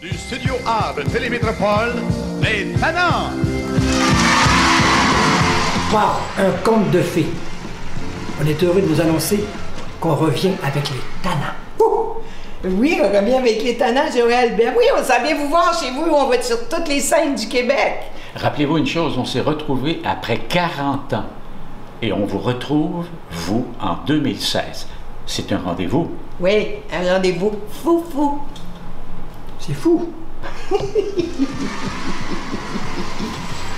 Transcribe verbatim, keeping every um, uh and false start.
Du studio A de Télémétropole, les Tannants! Wow, un conte de fées. On est heureux de vous annoncer qu'on revient avec les Tannants. Ouh! Oui, on revient avec les Tannants, Joël Albert. Oui, on s'en vient vous voir chez vous. On va être sur toutes les scènes du Québec. Rappelez-vous une chose, on s'est retrouvés après quarante ans. Et on vous retrouve, vous, en deux mille seize. C'est un rendez-vous. Oui, un rendez-vous fou fou. C'est fou.